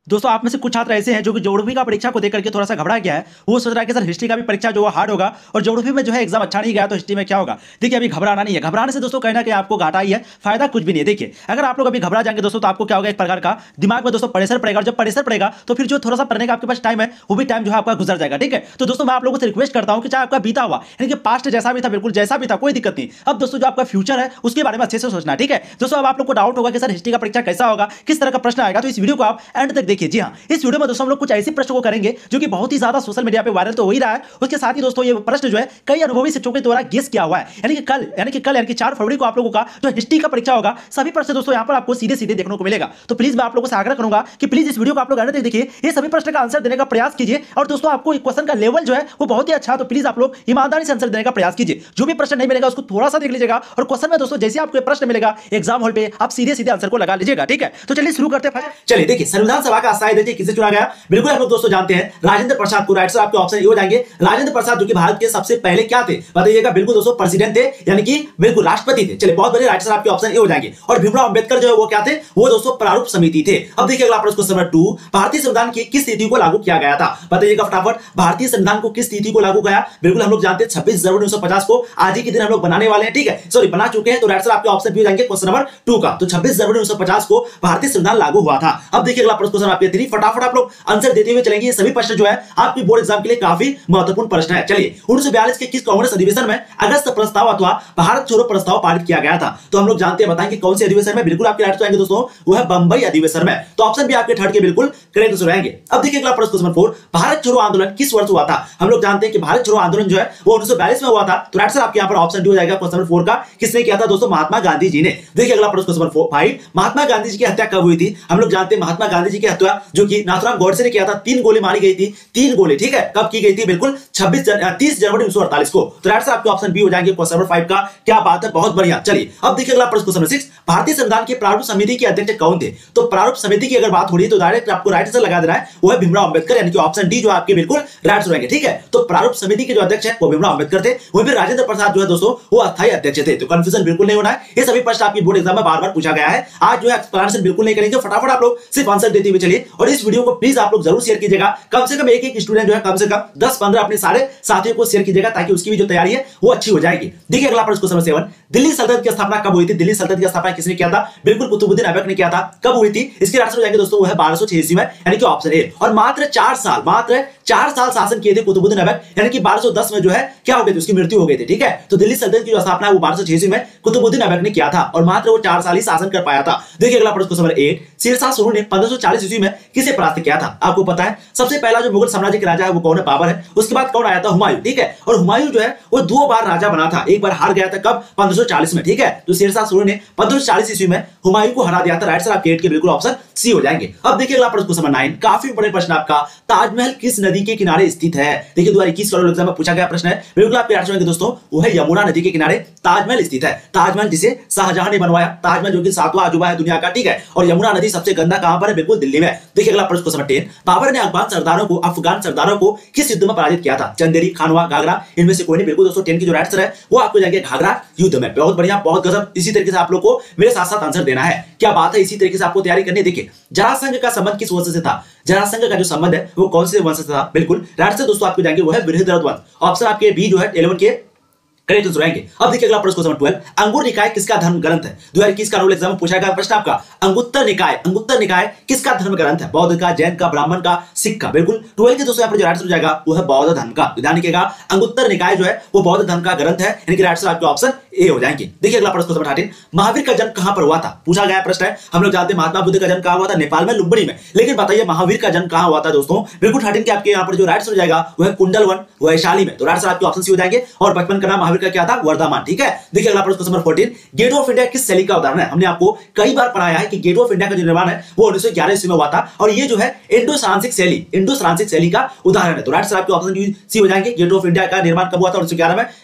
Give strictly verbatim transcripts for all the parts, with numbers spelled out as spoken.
दोस्तों आप में से कुछ छात्र ऐसे हैं जो कि ज्योग्राफी का परीक्षा को देख करके थोड़ा सा घबरा गया है। वो सोच रहा है कि सर हिस्ट्री का भी परीक्षा जो है हार्ड होगा और ज्योग्राफी में जो है एग्जाम अच्छा नहीं गया तो हिस्ट्री में क्या होगा। देखिए अभी घबराना नहीं है, घबराने से दोस्तों कहना कि आपको घाटा ही है, फायदा कुछ भी नहीं है। देखिए अगर आप लोग अभी घबरा जाएंगे दोस्तों तो आपको क्या होगा, एक प्रकार का दिमाग में दोस्तों प्रेशर पड़ेगा, और जब प्रेशर पड़ेगा तो फिर जो थोड़ा सा पढ़ने का आपके पास टाइम है वो भी टाइम जो है आपका गुजर जाएगा। ठीक है, तो दोस्तों मैं आप लोगों से रिक्वेस्ट करता हूं कि चाहे आपका बीता हुआ यानी कि पास्ट जैसा भी था, बिल्कुल जैसा भी था, कोई दिक्कत नहीं। अब दोस्तों जो आपका फ्यूचर है उसके बारे में अच्छे से सोचना। ठीक है दोस्तों, अब आप लोग को डाउट होगा कि सर हिस्ट्री का परीक्षा कैसा होगा, किस तरह का प्रश्न आएगा, तो इस वीडियो को आप एंड तक देखिए। जी हां, इस वीडियो में दोस्तों हम लोग कुछ ऐसे प्रश्न को करेंगे जो कि बहुत ही ज्यादा सोशल मीडिया पे वायरल तो हो ही रहा है। उसके साथ ही दोस्तों ये प्रश्न जो है कई अनुभवी शिक्षकों के द्वारा गेस किया हुआ है। यानी कि कल यानी कि कल यानी कि चार फरवरी को आप लोगों का जो हिस्ट्री का परीक्षा होगा, सभी प्रश्न दोस्तों यहां पर आपको सीधे सीधे देखने को मिलेगा। तो प्लीज मैं आप लोगों से आग्रह करूंगा कि प्लीज इस वीडियो को आप लोग एंड तक देखिए, ये सभी प्रश्न का आंसर देने का प्रयास कीजिए। और दोस्तों आपको क्वेश्चन का लेवल जो है वो बहुत ही अच्छा, तो प्लीज आप लोग ईमानदारी से आंसर देने का प्रयास कीजिए। जो भी प्रश्न नहीं मिलेगा उसको थोड़ा सा देख लीजिएगा, और क्वेश्चन में दोस्तों जैसे आपको प्रश्न मिलेगा एग्जाम हॉल पे आप सीधे सीधे आंसर को लगा लीजिएगा। ठीक है, तो चलिए शुरू करते हैं। चलिए देखिए, संविधान सभा का अस्थायी अध्यक्ष किसे चुना गया? बिल्कुल हम लोग दोस्तों जानते हैं राजेंद्र प्रसाद को। राइट सर आपके ऑप्शन ए हो जाएंगे। राजेंद्र प्रसाद जो कि भारत के सबसे पहले क्या थे बताइएगा? बिल्कुल दोस्तों प्रेसिडेंट थे, यानी कि बिल्कुल राष्ट्रपति थे। चलिए बहुत बढ़िया, राइट सर आपके ऑप्शन ए हो जाएंगे। और भीमराव अंबेडकर जो है वो क्या थे? वो दोस्तों प्रारूप समिति थे। अब देखिए अगला प्रश्न क्वेश्चन नंबर टू, भारतीय संविधान की किस तिथि को लागू किया गया था? बताइएगा फटाफट, भारतीय संविधान को किस तिथि को लागू किया? बिल्कुल हम लोग जानते हैं छब्बीस जनवरी उन्नीस सौ पचास को। आज ही के दिन हम लोग बनाने वाले हैं। ठीक है, सॉरी बना चुके हैं। तो राइट सर आपके ऑप्शन बी हो जाएंगे क्वेश्चन नंबर टू का। तो छब्बीस जनवरी उन्नीस सौ पचास को भारतीय संविधान लागू हुआ था। अब देखिए अगला प्रश्न क्वेश्चन आपके थ्री, फटाफट आप लोग आंसर देते हुए चलेंगे। ये सभी प्रश्न जो है आपके बोर्ड एग्जाम के लिए काफी महत्वपूर्ण प्रश्न है। चलिए उन्नीस सौ बयालीस के किस कांग्रेस अधिवेशन में अगस्त प्रस्ताव अथवा भारत छोड़ो प्रस्ताव पारित किया गया था? तो हम लोग जानते हैं, बताएंगे कौन से अधिवेशन में? बिल्कुल आपके राइट आएंगे दोस्तों, वो है बंबई अधिवेशन में। तो ऑप्शन भी आपके थर्ड के बिल्कुल करेक्ट आंसर आएंगे। अब देखिए अगला प्रश्न क्वेश्चन फोर, भारत छोड़ो आंदोलन किस वर्ष हुआ था? हम लोग जानते हैं कि भारत छोड़ो आंदोलन जो है वो उन्नीस सौ बयालीस में हुआ था। तो राइट सर आपके यहां पर ऑप्शन डी हो जाएगा क्वेश्चन नंबर फोर का। किसने किया था दोस्तों? महात्मा गांधी जी ने। देखिए अगला प्रश्न question number five, Mahatma Gandhi ji की हत्या कब हुई थी? हम लोग जानते हैं महात्मा गांधी जी की हत्या जो कि नाथुराम गॉडसे ने किया था, तीन गोली मारी गई थी। तीन गोली, ठीक है, कब की गई थी? बिल्कुल छब्बीस तीस जनवरी उन्नीस सौ अड़तालीस को। तो राइट सर आपके ऑप्शन बी हो जाएंगे क्वेश्चन नंबर फाइव का। क्या बात है, बहुत बढ़िया। चलिए अब देखिए अगला प्रश्न क्वेश्चन नंबर सिक्स, भारतीय संविधान के प्रारूप समिति के अध्यक्ष कौन थे? तो प्रारूप समिति की अगर बात हो रही है तो डायरेक्ट आपको राइट आंसर लगा देना है, वो है भीमराव अंबेडकर, यानी कि ऑप्शन डी जो आपके बिल्कुल राइट आंसर रहेंगे। ठीक है, तो प्रारूप समिति के जो अध्यक्ष है वो भीमराव अंबेडकर थे। वहीं पर राजेंद्र प्रसाद जो है दोस्तों वो अस्थायी अध्यक्ष थे। तो कंफ्यूजन बिल्कुल नहीं होना है, ये सभी प्रश्न आपकी बोर्ड एग्जाम में बार बार पूछा गया है। आज जो है एक्सप्लेनेशन बिल्कुल नहीं करेंगे, फटाफट आप लोग सिर्फ आंसर देते हुए चलिए। और इस वीडियो को प्लीज आप लोग जरूर शेयर कीजिएगा, कम से कम एक एक स्टूडेंट जो है कम से कम दस पंद्रह अपने सारे साथियों को शेयर कीजिएगा, ताकि उसकी भी जो तैयारी है वो अच्छी हो जाएगी। देखिए अगला प्रश्न क्वेश्चन सेवन, दिल्ली सल्तनत की स्थापना कब हुई थी? दिल्ली सल्तनत की स्थापना किसने किया था? बिल्कुल कुतुबुद्दीन ऐबक ने किया था। कब हुई थी? इसके आंसर हो जाएंगे दोस्तों वो है बारह सौ छियासी में, यानी कि ऑप्शन ए। और मात्र चार साल मात्र चार साल शासन किए थे कुतुबुद्दीन ऐबक, यानी कि बारह सौ दस में जो है क्या हो गई थी? उसकी मृत्यु हो गई थी। ठीक है, तो दिल्ली सल्तनत की जो स्थापना है वो बारह सौ छियासी में कुतुबुद्दीन ऐबक ने किया था, और मात्र वो चार साल ही शासन कर पाया था। देखिए अगला प्रश्न question number eight, Sher Shah Suri ने पंद्रह सौ चालीस ईस्वी में किसे परास्त किया था? आपको पता है सबसे पहला जो मुगल साम्राज्य के राजा है वो कौन है? बाबर है। उसके बाद कौन आया था? हुमायूं। ठीक है, और हुमायूं जो है वो दो बार राजा बना था, एक बार हार गया था, कब? पंद्रह सौ चालीस में। ठीक है, तो शेरशाह सूरी ने पंद्रह सौ चालीस ईस्वी में हुमायूं को हरा दिया था। राइट सर आपके एट के बिल्कुल ऑप्शन सी हो जाएंगे। अब देखिए अगला प्रश्न क्वेश्चन नंबर नाइन, काफी बड़े प्रश्न आपका, ताजमहल किस नदी के किनारे स्थित है? देखिए दो हज़ार इक्कीस का एग्जाम में पूछा गया प्रश्न है, बिल्कुल आपके आंसर होंगे दोस्तों, वो है यमुना नदी के किनारे ताजमहल स्थित है। ताजमहल जिसे शाहजहां ने बनवाया, ताजमहल जो कि सातवां अजूबा है दुनिया का। ठीक है, और यमुना नदी सबसे गंदा कहां पर है? बिल्कुल दिल्ली में। देखिए अगला प्रश्न क्वेश्चन नंबर टेन, बाबर ने अफगान सरदारों को अफगान सरदारों को किस युद्ध में पराजित किया था? चंदेरी, खानवा, घाघरा, इनमें से कोई नहीं। बिल्कुल दोस्तों टेन की जो राइट आंसर है वो आपको जाएंगे घाघरा युद्ध में। बहुत बढ़िया, बहुत गजब। इसी तरीके से आप लोग को मेरे साथ साथ आंसर देना है। क्या बात है, इसी तरीके से आपको तैयारी करनी है। देखिए जरासंध का संबंध किस वंश से था? जरासंध का जो संबंध है वो कौन से वंश से था? बिल्कुल राइट से दोस्तों आपको जाएंगे वो है बृहद्रथ वंश। ऑप्शन आपके बी जो है इलेवन के करेक्ट आंसर आएंगे। अब देखिए अगला प्रश्न क्वेश्चन ट्वेल्व, अंगुर निकाय किसका धर्म ग्रंथ है? दो हज़ार इक्कीस का रोल एग्जाम में पूछा गया प्रश्न आपका, अंगुत्तर निकाय अंगुत्तर निकाय किसका धर्म ग्रंथ है? बौद्ध का, जैन का, ब्राह्मण का, सिख का? बिल्कुल ट्वेल्व के दोस्तों यहाँ पर जो राइट आंसर हो जाएगा वो है बौद्ध धर्म का। ध्यान रखिएगा, अंगुत्तर निकाय जो है वो बौद्ध धर्म का ग्रंथ है, यानी कि राइट आंसर आपके ऑप्शन ए हो जाएंगे। देखिए अगला प्रश्न क्वेश्चन थर्टीन, महावीर का जन्म कहां पर हुआ था? पूछा गया प्रश्न है। हम लोग जानते हैं महात्मा बुद्ध का जन्म कहां हुआ था? नेपाल में, लुम्बिनी में। लेकिन बताइए महावीर का जन्म कहां हुआ था दोस्तों? बिल्कुल थर्टीन के आपके यहाँ पर जो राइट आंसर हो जाएगा वो है कुंडलवन, वैशाली में। तो राइट आंसर आपके ऑप्शन सी हो जाएंगे। और बचपन का नाम महावीर का क्या था? वर्धमान। ठीक है, देखिए अगला प्रश्न number fourteen, gate of India किस शैली का उदाहरण है? हमने आपको कई बार पढ़ाया है कि गेट ऑफ इंडिया का जो निर्माण है वो उन्नीस सौ ग्यारह ईस्वी में हुआ था, और ये जो है इंडो फ्रांसिक शैली इंडो फ्रांसिक शैली का उदाहरण है। तो राइट सर आपके ऑप्शन सी हो जाएंगे। गेट ऑफ इंडिया का निर्माण कब हुआ था? उन्नीस सौ ग्यारह में।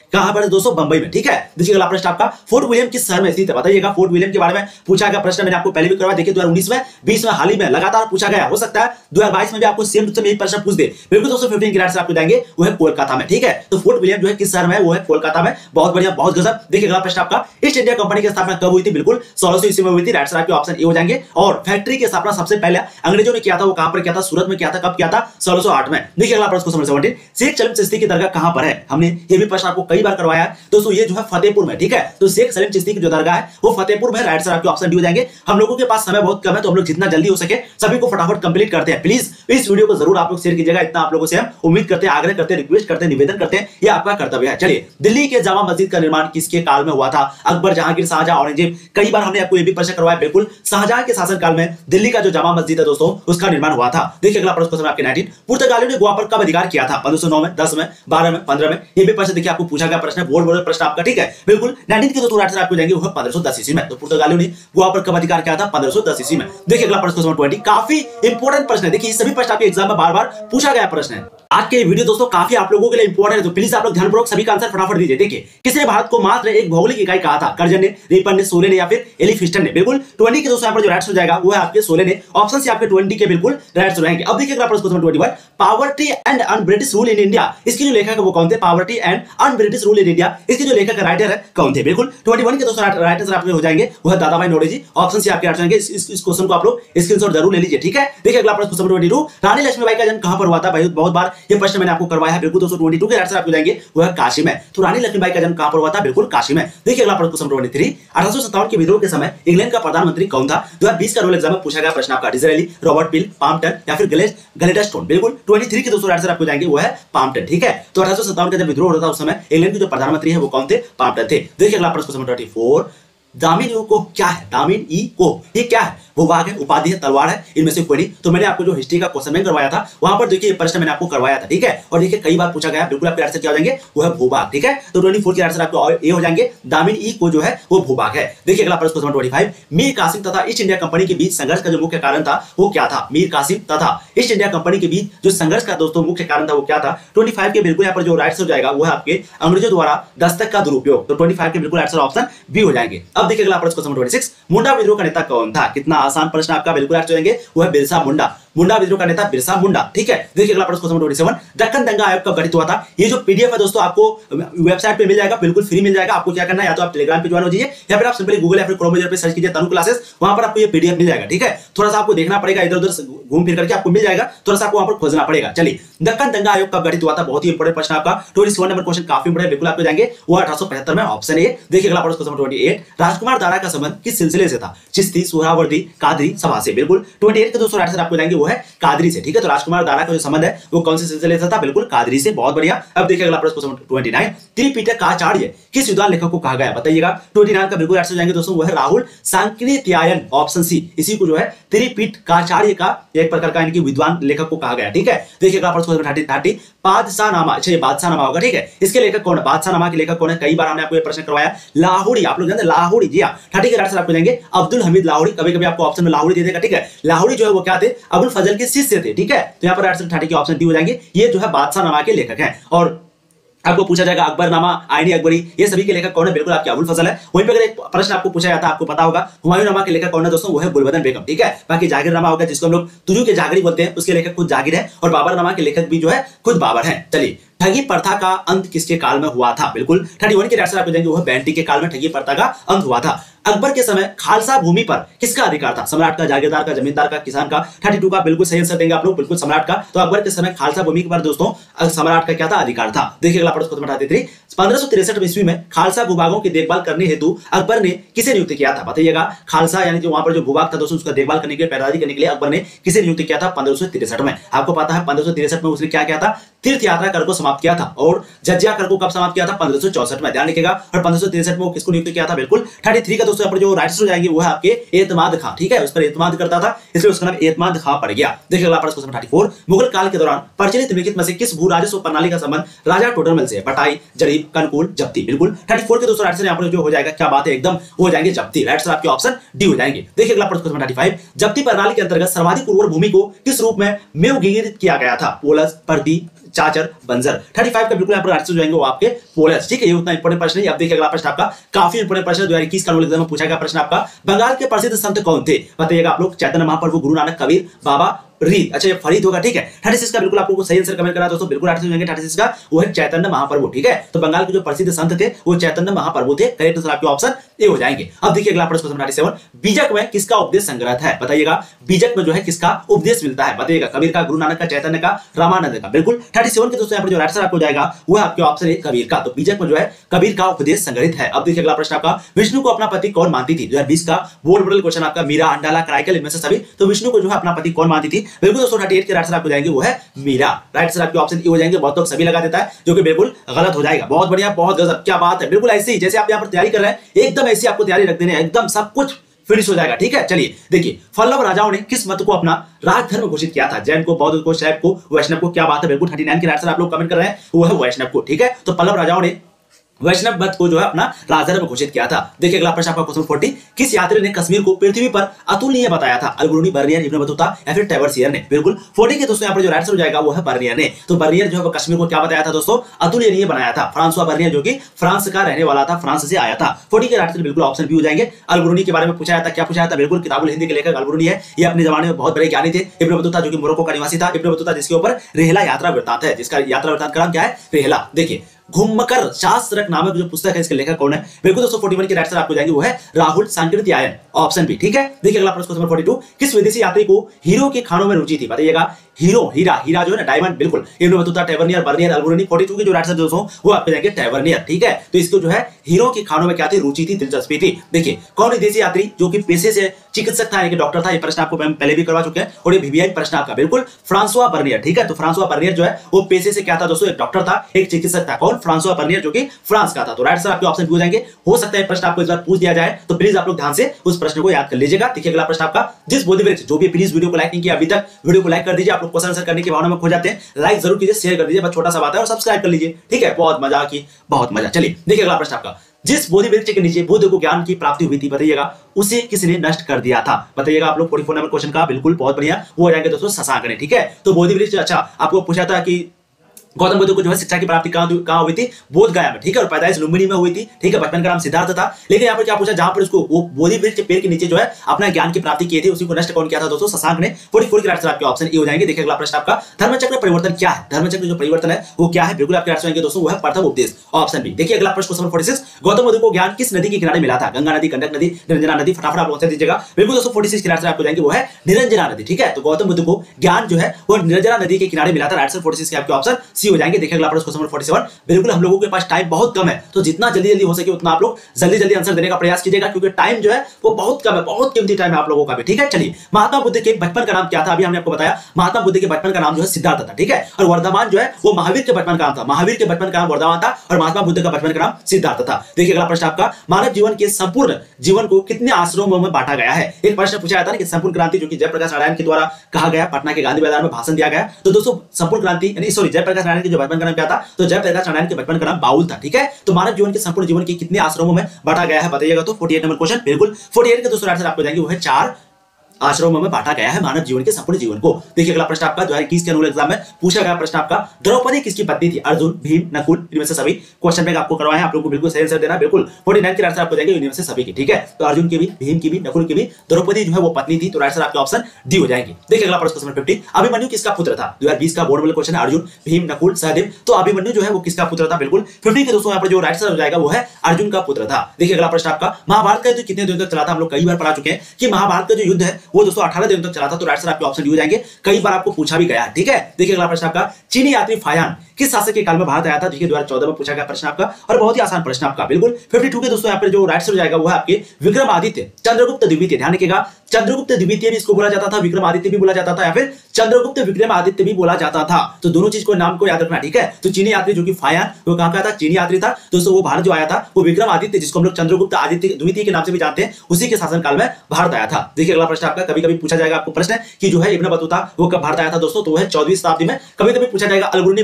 कहां पर है दोस्तों? बंबई में। ठीक है, देखिए अगला प्रश्न आपका, फोर्ट विलियम किस शहर में स्थित है? बताइएगा। फोर्ट विलियम के बारे में पूछा गया प्रश्न, मैंने आपको पहले भी करवाया। देखिए दो हज़ार उन्नीस में, बीस में, हाल ही में लगातार पूछा गया। हो सकता है दो हज़ार बाईस में भी आपको सेम टू सेम यही प्रश्न पूछ दे। बिल्कुल दोस्तों पंद्रह के राइट से आपको जाएंगे वो है कोलकाता में। ठीक है, तो फोर्ट विलियम जो है किस शहर में है? वो है कोलकाता में। बहुत बढ़िया, बहुत गजब। देखिए अगला प्रश्न आपका, ईस्ट इंडिया कंपनी की स्थापना कब हुई थी? बिल्कुल सोलह सौ ईस्वी में हुई थी। राइट आंसर आपके ऑप्शन ए हो जाएंगे। और फैक्ट्री की स्थापना सबसे पहले अंग्रेजों ने किया था, वो कहां पर किया था? सूरत में किया था। कब किया था? सोलह सौ आठ में। देखिए अगला प्रश्न क्वेश्चन नंबर सत्रह, शेख सलीम चिश्ती की दरगाह कहां पर है? हमने ये भी प्रश्न आपको कई बार करवाया है दोस्तों। ये जो है फतेहपुर में। ठीक है, तो शेख सलीम चिश्ती की जो दरगाह है वो फतेहपुर में। राइट आंसर आपके ऑप्शन डी हो जाएंगे। हम लोगों के पास समय बहुत कम है, तो हम लोग जितना जल्दी हो सके सभी को फटाफट कंप्लीट करते हैं। प्लीज इस वीडियो को जरूर आप लोग शेयर कीजिएगा, इतना आप लोगों से हम उम्मीद करते हैं, आग्रह करते हैं, रिक्वेस्ट करते हैं, निवेदन करते हैं, ये आपका कर्तव्य है। चलिए, दिल्ली के जामा मस्जिद का निर्माण किसके काल में हुआ था? अकबर, जहांगीर, शाहजहां, औरंगजेब? कई बार हमने आपको ये भी प्रश्न करवाया। बिल्कुल शाहजहां के शासनकाल में दिल्ली का जो जामा मस्जिद है दोस्तों उसका निर्माण हुआ था। देखिए अगला प्रश्न आपके उन्नीस, पुर्तगालियों ने गोवा पर कब अधिकार किया था? पंद्रह सौ नौ में, दस में, बारह में, पंद्रह में? ये भी प्रश्न देखिए आपको पूछा गया प्रश्न है, बोर्ड बोर्ड प्रश्न आपका। ठीक है, बिल्कुल उन्नीस के दोस्तों आंसर आपको जाएंगे वो है पंद्रह सौ दस ईस्वी में। तो पुर्तगालियों ने गोवा पर कब अधिकार किया था? पंद्रह सौ दस ईस्वी में। देखिए अगला प्रश्न नंबर बीस, काफी इंपॉर्टेंट प्रश्न है। देखिए सभी प्रश्न आपके एग्जाम में बार बार पूछा गया प्रश्न है। आज के वीडियो दोस्तों काफी आप लोगों के लिए इंपॉर्टेंट है, तो प्लीज आप लोग ध्यानपूर्वक सभी का आंसर फटाफट दीजिए। देखिए, किसने भारत को मात्र एक भौगोलिक इकाई कहा था? कर्जन ने, रिपन ने, सोले ने या फिर एलिफिस्टन ने? बिल्कुल बीस के दोस्तों यहाँ पर जो राइट हो जाएगा वो है आपके सोले ने। ऑप्शन से आपके बीस के बिल्कुल राइट हो जाएंगे। अब देखिए अगला प्रश्न नंबर इक्कीस, poverty and un British rule in India, इसकी जो लेखक है वो कौन थे? Poverty and un British rule in India, इसके जो लेखक राइटर है कौन थे? बिल्कुल इक्कीस के दोस्तों राइट आंसर आपके हो जाएंगे वो है दादा भाई नौरोजी। ऑप्शन से आपके राइट जाएंगे। इस क्वेश्चन को आप लोग स्क्रीनशॉट जरूर ले लीजिए। ठीक है, देखिए अगला प्रश्न नंबर बाईस, रानी लक्ष्मीबाई का जन्म कहां पर हुआ था? भाई बहुत बार ये प्रश्न मैंने आपको करवाया है। बिल्कुल दोस्तों बाईस के आंसर आपको जाएंगे वो है काशी में। तो रानी लक्ष्मीबाई का जन्म कहां पर हुआ था? बिल्कुल काशी में। देखिए अगला प्रश्न नंबर तेईस, अठारह सौ सत्तावन के विद्रोह के समय इंग्लैंड का प्रधानमंत्री कौन था? दो हज़ार बीस का रोल एग्जाम में पूछा गया प्रश्न आपका। डिज़रायली, रॉबर्ट पील, पाल्मटन या फिर ग्लेडस्टोन? बिल्कुल तेईस के दोस्तों आंसर आपको जाएंगे वो है पाल्मटन। ठीक है, तो अठारह सौ सत्तावन का जब विद्रोह होता था उस समय इंग्लैंड के जो प्रधानमंत्री है वो कौन थे? पाल्मटन थे। देखिए अगला प्रश्न नंबर चौबीस, दामिन ई को क्या है? दामिन ई को ये क्या है? भूभाग है, उपाधि है, तलवार है, इनमें से कोई नहीं। तो मैंने आपको जो हिस्ट्री का क्वेश्चन बैंक करवाया था वहां पर देखिए ये प्रश्न मैंने आपको करवाया था। ठीक है, और देखिए कई बार पूछा गया। बिल्कुल आपके आंसर क्या हो जाएंगे वो है भूभाग। ठीक है, तो चौबीस के आंसर आपको ये हो जाएंगे, दामिन ई को जो है वो भूभाग है। देखिए अगला प्रश्न नंबर पच्चीस, मीर कासिम तथा ईस्ट इंडिया कंपनी के बीच संघर्ष का जो मुख्य कारण था वो क्या था? मीर कासिम तथा ईस्ट इंडिया कंपनी के बीच जो संघर्ष का दोस्तों मुख्य कारण था वो क्या था? पच्चीस के बिल्कुल यहाँ पर जो राइट हो जाएगा वो है आपके अंग्रेजों द्वारा दस्तक का दुरुपयोग। तो पच्चीस के बिल्कुल आंसर ऑप्शन बी हो जाएंगे। अब देखिए अगला प्रश्न नंबर छब्बीस, मुंडा विद्रोह का नेता कौन था? कितना आसान प्रश्न आपका, बिल्कुल राइट हो जाएंगे वो है बिरसा मुंडा। मुंडा विद्रोह का नेता बिरसा मुंडा। ठीक है, देखिए अगला प्रश्न नंबर सत्ताईस, दक्कन दंगा आयोग कब गठित हुआ था? ये जो पीडीएफ है दोस्तों आपको वेबसाइट पे मिल जाएगा, बिल्कुल फ्री मिल जाएगा। आपको क्या करना है, या तो आप टेलीग्राम पे ज्वाइन हो जाइए या फिर आप सिंपली गूगल या फिर क्रोम ब्राउज़र पे सर्च कीजिए तनु क्लासेस, वहां पर आपको ये पीडीएफ मिल जाएगा। ठीक है, थोड़ा सा आपको देखना पड़ेगा, इधर उधर घूम फिर करके आपको मिल जाएगा, थोड़ा सा आपको वहां पर खोजना पड़ेगा। चलिए, दक्कन दंगा आयोग कब गठित हुआ था? बहुत ही इंपॉर्टेंट प्रश्न आपका। सत्ताईस नंबर क्वेश्चन काफी इंपॉर्टेंट, बिल्कुल आपको जाएंगे वो अठारह सौ पचहत्तर में, ऑप्शन ए। देखिए अगला प्रश्न नंबर अट्ठाईस, राजकुमार दारा का संबंध किस सिलसिले से था? चिश्ती, सोहरावर्दी, कादरी, सभा से? बिल्कुल अट्ठाईस के दोस्तों आंसर आपको जाएंगे वो है कादरी से। ठीक है, तो राजकुमार दारा का जो संबंध है वो कौन से सिलसिले से था? बिल्कुल कादरी से। बहुत बढ़िया। अब देखिए अगला प्रश्न उनतीस, त्रिपिटक आचार्य किस विद्वान लेखक को कहा गया? बताइएगा। उनतीस का बिल्कुल आंसर जाएंगे दोस्तों वो है राहुल सांकृत्यायन, ऑप्शन सी। इसी को जो है त्रिपिटकाचार्य का एक प्रकार का इनकी विद्वान लेखक को कहा गया। ठीक है, देखिए अगला प्रश्न तीस, बादशाह नामा, अच्छा ये बादशाह नामा होगा। ठीक है, इसके लेखक कौन है? बादशाह नामा के लेखक कौन है? कई बार हमने आपको ये प्रश्न करवाया। लाहौरी, आप लोग जानते हैं लाहौरी, जी हां। थर्टी के आंसर आपको जाएंगे अब्दुल हमीद लाहौरी। कभी कभी आपको ऑप्शन में लाहौरी दे देगा। ठीक है, लाहौरी जो है वो क्या थे? अबुल फजल के शिष्य थे। ठीक है, तो यहाँ पर आंसर थर्टी के ऑप्शन डी हो जाएंगे। ये जो है बादशाह नामा के लेखक हैं। और आपको पूछा जाएगा अकबरनामा, आईनी अकबरी, ये सभी के लेखक कौन है? बिल्कुल आपके अबुल फजल है। वहीं पे अगर एक प्रश्न आपको पूछा जाता है, आपको पता होगा हुमायूंनामा के लेखक कौन है दोस्तों? वो है गुलबदन बेगम। ठीक है, बाकी जागीरनामा होगा जिसको हम लोग तुजू के जागरी बोलते हैं, उसके लेखक खुद जागीर है। और बाबरनामा के लेखक भी जो है खुद बाबर है। चलिए, ठगी प्रथा का अंत किसके काल में हुआ था? बिल्कुल इकतीस के आंसर आपको देंगे वो है बेंटी के काल में ठगी प्रथा का अंत हुआ था। अकबर के समय खालसा भूमि पर किसका अधिकार था? सम्राट का, जागीरदार का, जमींदार का, किसान का? बत्तीस का बिल्कुल सही आंसर देंगे आप लोग, बिल्कुल सम्राट का। तो अकबर के समय खालसा भूमि पर दोस्तों सम्राट का क्या था? अधिकार था। देखिए अगला प्रश्न अड़तीस, पंद्रह सौ तिरसठ ईस्वी में खालसा भूभागों की देखभाल करने हेतु अकबर ने किसे नियुक्त किया था? बताइएगा। खालसा यानी जो वहां पर जो भूभाग था दोस्तों उसका देखभाल करने के लिए, पैदावारी करने के लिए अकबर ने किसे नियुक्त किया था? पंद्रह सौ तिरसठ में। आपको पता है पंद्रह सौ तिरसठ में उसने क्या किया था? तीर्थ यात्रा कर को समाप्त किया था। और जजिया कर को कब समाप्त किया था? पंद्रह सौ चौसठ में, ध्यान रखिएगा। और पंद्रह सौ तिरसठ में वो किसको नियुक्त किया था? बिल्कुल तैंतीस का दोस्तों जो राइट्स हो जाएंगे वो है आपके एतमाद खां। ठीक है, उस पर एतमाद करता था इसलिए उसका नाम एतमाद खां पड़ गया। देखिए अगला प्रश्न चौंतीस, मुगल काल के दौरान प्रचलित निम्नलिखित में से किस भू राजस्व प्रणाली का संबंध राजा टोडरमल से? बटाई, जरीब, कनकुल, जब्ती? बिल्कुल चौंतीस के दोस्तों राइट यहाँ पर जो हो जाएगा, क्या बात है, एकदम हो जाएंगे जब्ती। राइट आपके ऑप्शन डी हो जाएंगे। देखिए अगला प्रश्न पच्चीस, जब्ती प्रणाली के अंतर्गत सर्वाधिक उर्वर भूमि को किस रूप में मेवगीरित किया गया था? पोलस, परती, चाचर बंजर। थर्टी फाइव का बिल्कुल यहाँ पर आंसर जो आएंगे वो आपके पोलस। ठीक है, ये उतना इंपॉर्टेंट प्रश्न नहीं। अब देखिए अगला प्रश्न आपका काफी इंपॉर्टेंट प्रश्न दो हजार इक्कीस का एग्जाम में पूछा गया प्रश्न आपका, बंगाल के प्रसिद्ध संत कौन थे? बताइएगा आप लोग। चैतन्य महाप्रभु, गुरु नानक, कबीर, बाबा रीत। अच्छा ये फरीद होगा। ठीक है, थर्टी सिक्स का बिल्कुल आपको सही आंसर कमेंट करा दोस्तों, बिल्कुल आंसर जाएंगे थर्टी सिक्स का, वो है चैतन्य महाप्रभु। ठीक है, तो बंगाल के जो प्रसिद्ध संत थे वो चैतन्य महाप्रभु थे। करेक्ट आंसर आपके ऑप्शन ए हो जाएंगे। अब देखिए अगला प्रश्न थर्टी सेवन, बीजक में किसका उपदेश संग्रह है? बताइएगा, बीजक में जो है किसका उपदेश मिलता है? बताइएगा, कबीर का, गुरु नानक का, चैतन्य का, रामानंद का। बिल्कुल थर्टी सेवन के दोस्तों यहाँ पर जो आंसर आपको जाएगा वो है आपके ऑप्शन ए कबीर का। तो बीजक में जो है कबीर का उपदेश संग्रहित है। अब देखिए अगला प्रश्न आपका, विष्णु को अपना पति कौन मानती थी? दो हजार बीस का बोर्ड मॉडल क्वेश्चन आपका, मीरा, अंडाला, कराइकल, इनमें से सभी। तो विष्णु को जो है अपना पति कौन मानती थी? बिल्कुल दोस्तों थर्टी एट के आंसर आपको जाएंगे वो है मीरा। राइट आंसर आपके ऑप्शन ए हो जाएंगे। बहुत लोग सभी लगा देता है जो कि बिल्कुल गलत हो जाएगा। बहुत बढ़िया, बहुत गजब, क्या बात है। बिल्कुल ऐसे ही जैसे आप यहाँ पर तैयारी कर रहे हैं एकदम ऐसी आपको तैयारी रख देनी है, एकदम सब कुछ फिनिश हो जाएगा। ठीक है, चलिए देखिए, पल्लव राजाओं ने किस मत को अपना राजधर्म घोषित किया था? जैन को, बौद्ध को, शैव को, वैष्णव को। क्या बात है, बिल्कुल थर्टी नाइन के आंसर आप लोग कमेंट कर रहे हैं वो है वैष्णव को। ठीक है, तो पल्लव राजाओं ने वैष्णव मत को जो है अपना राजधर्म घोषित किया था। देखिए अगला प्रश्न आपका क्वेश्चन फोर्टी, किस यात्री ने कश्मीर को पृथ्वी पर अतुलनीय बताया था? अल-बिरूनी, बर्नियर, इब्न बतूता या फिर टाइवर्सियर ने? बिल्कुल फोर्टी के दोस्तों यहाँ पर जो आंसर हो जाएगा वो है बर्नियर ने। तो बर्नियर जो है कश्मीर को क्या बताया था दोस्तों? अतुलनीय बनाया था। फ्रांसवा बर्नियर जो कि फ्रांस का रहने वाला था, फ्रांस से आया था। फोर्टी के आंसर बिल्कुल ऑप्शन बी हो जाएंगे। अल-बिरूनी के बारे में पूछा था, क्या पूछा था? बिल्कुल किताबुल हिंदी के लेखक अल-बिरूनी है। ये अपने जमाने में बहुत बड़े ज्ञानी थे। इब्न बतूता जो कि मोरक्को का निवासी था। इब्न बतूता जिसके ऊपर रेहला यात्रा वृत्तांत है, जिसका यात्रा वृत्तांत का नाम क्या है? रेहला। देखिए घुमकर शास्त्रक नामक जो पुस्तक है इसके लेखक कौन है? बिल्कुल दोस्तों फोर्टी वन के आंसर आपको जाएंगे वो है राहुल सांकृत्यायन, ऑप्शन बी। ठीक है, देखिए अगला प्रश्न नंबर फोर्टी टू, किस विदेशी यात्री को हीरो के खानों में रुचि थी? बताइएगा, हीरो, हीरा, हीरा जो है ना, डायमंड। बिल्कुल Ibn Battuta, Tavernier, Bernier, Al Biruni. Forty two के जो आंसर दोस्तों वो आपके जाएंगे टाइवर्नियर। ठीक है, तो इसको जो है हीरो के खानों में क्या थी? रुचि थी, दिलचस्पी थी। देखिए कौन विदेशी यात्री जो कि पेशे से चिकित्सक था यानी कि डॉक्टर था? ये प्रश्न आपको पहले भी करवा चुके हैं और ये वीवीआई प्रश्न आपका। बिल्कुल फ्रांसवा बर्नियर। ठीक है, तो फ्रांसवा बर्नियर जो है वो पेशे से क्या था दोस्तों? एक डॉक्टर था, एक चिकित्सक था। कौन? फ्रांसवा बर्नियर जो कि फ्रांस का था। तो राइट आंसर आपके ऑप्शन हो जाएंगे। हो सकता है प्रश्न आपको इस बार पूछ दिया जाए, तो प्लीज आप लोग ध्यान से उस प्रश्न को याद कर लीजिएगा। देखिए अगला प्रश्न आपका, जिस बोधि वृक्ष, जो भी प्लीज वीडियो को लाइक नहीं किया अभी तक, वीडियो को लाइक कर दीजिए। आप लोग क्वेश्चन आंसर करने की भावना में खो जाते हैं, लाइक जरूर कीजिए, शेयर कर दीजिए, बस छोटा सा बात है, और सब्सक्राइब कर लीजिए। ठीक है, बहुत मजा की, बहुत मजा। चलिए देखिए अगला प्रश्न आपका, जिस बोधि वृक्ष के नीचे बुद्ध को ज्ञान की प्राप्ति हुई थी, बताइएगा उसे किसने नष्ट कर दिया था? बताइएगा आप लोग। फोर्टी फोर नंबर क्वेश्चन का बिल्कुल बहुत बढ़िया वो हो जाएंगे दोस्तों शशांक ने। ठीक है, तो बोधि वृक्ष, अच्छा आपको पूछा था कि गौतम बुद्ध को जो है शिक्षा की प्राप्ति कहां कहां हुई थी? बोध गया में। ठीक है, और पैदाइश लुम्बिनी में हुई थी। ठीक है, बचपन का नाम सिद्धार्थ था। लेकिन यहाँ पर क्या पूछा, जहां पर उसको वो बोधि वृक्ष पेड़ के नीचे जो है अपना ज्ञान की प्राप्ति की थी, उसी को नष्ट कौन किया था दोस्तों? शशांक ने। फोर्टी फोर के आंसर आपके ऑप्शन ए हो जाएंगे। देखिए अगला प्रश्न आपका, धर्मचक्र परिवर्तन क्या है? धर्मचक्र जो परिवर्तन है वो क्या है? बिल्कुल आपके आंसर आएंगे दोस्तों वो है प्रथम उपदेश, ऑप्शन बी। देखिए अगला प्रश्न number forty six, Gautam Buddha को ज्ञान किस नदी के किनारे मिला था? गंगा नदी, गंडक नदी, निरंजना नदी? फटाफट आप आंसर दीजिएगा। बिल्कुल दोस्तों फोर्टी सिक्स के आंसर आपको जाएंगे वो है निरंजना नदी। ठीक है, तो गौतम बुद्ध को ज्ञान जो है वो निरंजना नदी के किनारे मिला था। आंसर फोर्टी सिक्स के आपके ऑप्शन सी हो जाएंगे। देखिए अगला प्रश्न नंबर फोर्टी सेवन, बिल्कुल हम लोगों के पास टाइम बहुत कम है, तो जितना जल्दी जल्दी हो सके उतना आप लोग जल्दी जल्दी आंसर देने का प्रयास कीजिएगा, क्योंकि टाइम जो है वो बहुत कम है, बहुत कीमती टाइम है आप लोगों का भी। ठीक है, चलिए महात्मा बुद्ध के बचपन का नाम क्या था? अभी हमने आपको बताया महात्मा बुद्ध के बचपन का नाम जो है सिद्धार्थ था। ठीक है, और वर्धमान जो है वो महावीर के बचपन का नाम था। महावीर के बचपन का नाम वर्धमान था और महात्मा बुद्ध का बचपन का नाम सिद्धार्थ था। देखिए अगला प्रश्न आपका, मानव जीवन के संपूर्ण जीवन को कितने आश्रमों में बांटा गया है? एक प्रश्न पूछा जाता है कि संपूर्ण क्रांति जो कि जयप्रकाश नारायण के द्वारा कहा गया, पटना के गांधी मैदान में भाषण दिया गया, तो दोस्तों संपूर्ण क्रांति यानी सॉरी जयप्रकाश नारायण के जो बचपन का नाम क्या था? तो जयप्रकाश नारायण के बचपन का नाम बाउल था। ठीक है, तो मानव जीवन के संपूर्ण जीवन के कितने आश्रमों में बांटा गया है? बताइएगा। तो फोर्टी एट नंबर क्वेश्चन, बिल्कुल फोर्टी एट के दोस्तों आंसर आपको जाएंगे वो है चार आश्रमों में बांटा गया है मानव जीवन के संपूर्ण जीवन को। देखिए अगला प्रश्न आपका दो हजार इक्कीस के अनुकूल एग्जाम में पूछा गया प्रश्न आपका, द्रौपदी किसकी पत्नी थी? अर्जुन, भीम, नकुल, इनमें से सभी? क्वेश्चन बैंक आपको करवाए हैं, आप लोगों को बिल्कुल सही आंसर देना। बिल्कुल फोर्टी नाइन के आंसर आपको जाएंगे इनमें से सभी की। ठीक है, तो अर्जुन की भी, भीम की भी, नकुल की भी, द्रौपदी जो है वो पत्नी थी। तो आंसर आपके ऑप्शन डी हो जाएंगे। देखिए अगला प्रश्न नंबर फिफ्टी, अभिमन्यु किसका पुत्र था? दो हजार बीस का बोर्ड वाला क्वेश्चन है। अर्जुन, भीम, नकुल, सहदेव। तो अभिमन्यु जो है वो किसका पुत्र था? बिल्कुल फिफ्टी के दोस्तों यहाँ पर जो राइट आंसर हो जाएगा वो है अर्जुन का पुत्र था। देखिए अगला प्रश्न आपका, महाभारत का युद्ध कितने दिनों तक चला था? हम लोग कई बार पढ़ा चुके हैं कि महाभारत का जो युद्ध है वो दोस्तों अठारह दिनों चला था। तो राइट आंसर आपके ऑप्शन डी हो जाएंगे। कई बार आपको पूछा भी गया है। ठीक है, देखिए अगला प्रश्न आपका, चीनी यात्री फायान किस शासक के काल में भारत आया था? देखिए दो हजार चौदह में पूछा गया प्रश्न आपका, और बहुत ही आसान प्रश्न आपका। बिल्कुल फिफ्टी टू के दोस्तों यहाँ पर जो राइट आंसर हो जाएगा वो है आपके विक्रमादित्य चंद्रगुप्त द्वितीय। ध्यान रखिएगा, चंद्रगुप्त द्वितीय भी इसको बोला जाता था, विक्रमादित्य भी बोला जाता था, या फिर चंद्रगुप्त विक्रमादित्य भी बोला जाता था। तो दोनों चीज को नाम को याद रखना। ठीक है, तो चीनी यात्री जो कि फायान वो कहां का था? चीनी यात्री था दोस्तों। वो भारत जो आया था वो विक्रमादित्य, जिसको हम लोग चंद्रगुप्त आदित्य द्वितीय के नाम से भी जानते हैं, उसी के शासन काल में भारत आया था। देखिए अगला प्रश्न आपका, कभी कभी पूछा जाएगा आपको प्रश्न कि जो है इब्न बतूता वो कब भारत आया था दोस्तों? तो वो है चौदहवीं शताब्दी में। कभी कभी पूछा जाएगा अल-बिरूनी भारत कब आया